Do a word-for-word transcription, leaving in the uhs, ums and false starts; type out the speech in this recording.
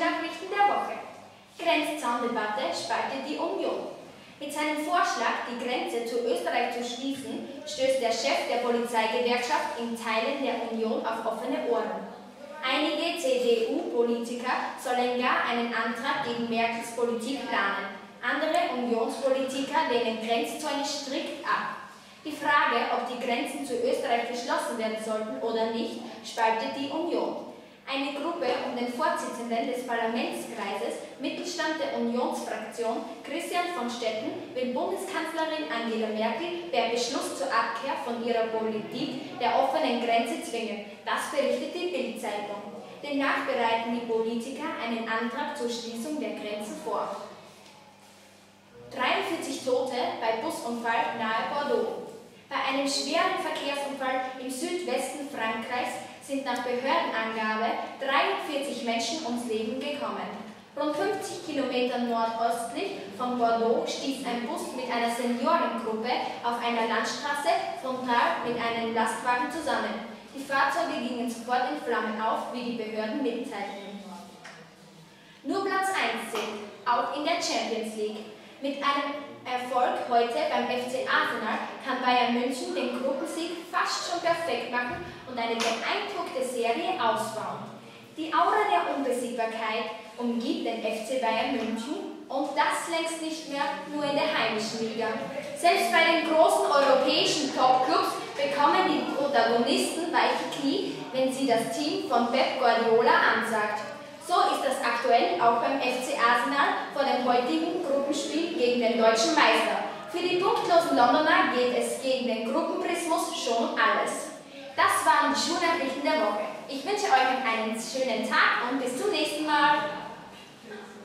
Schulnachrichten der Woche. Grenzzaundebatte spaltet die Union. Mit seinem Vorschlag, die Grenze zu Österreich zu schließen, stößt der Chef der Polizeigewerkschaft in Teilen der Union auf offene Ohren. Einige C D U-Politiker sollen gar einen Antrag gegen Merkels Politik planen. Andere Unionspolitiker lehnen Grenzzäune strikt ab. Die Frage, ob die Grenzen zu Österreich geschlossen werden sollten oder nicht, spaltet die Union. Eine Gruppe um den Vorsitzenden des Parlamentskreises, Mittelstand der Unionsfraktion, Christian von Stetten, will Bundeskanzlerin Angela Merkel per Beschluss zur Abkehr von ihrer Politik der offenen Grenze zwingen. Das berichtet die Bild-Zeitung. Demnach bereiten die Politiker einen Antrag zur Schließung der Grenzen vor. dreiundvierzig Tote bei Busunfall nahe Bordeaux. Bei einem schweren Verkehrsunfall im Südwesten Frankreichs sind nach Behördenangabe dreiundvierzig Menschen ums Leben gekommen. Rund fünfzig Kilometer nordöstlich von Bordeaux stieß ein Bus mit einer Seniorengruppe auf einer Landstraße frontal mit einem Lastwagen zusammen. Die Fahrzeuge gingen sofort in Flammen auf, wie die Behörden mitteilten. Nur Platz eins zählt, auch in der Champions League. Mit einem Erfolg heute beim F C Arsenal kann Bayern München den Gruppensieg fast schon perfekt machen und eine beeindruckende Serie ausbauen. Die Aura der Unbesiegbarkeit umgibt den F C Bayern München und das längst nicht mehr nur in der heimischen Liga. Selbst bei den großen europäischen Topclubs bekommen die Protagonisten weiche Knie, wenn sie das Team von Pep Guardiola ansagt. So ist das aktuell auch beim F C Arsenal vor dem heutigen Gruppenspiel gegen den deutschen Meister. Für die punktlosen Londoner geht es gegen den Gruppenprismus schon um alles. Das waren die Schulnachrichten der Woche. Ich wünsche euch einen schönen Tag und bis zum nächsten Mal.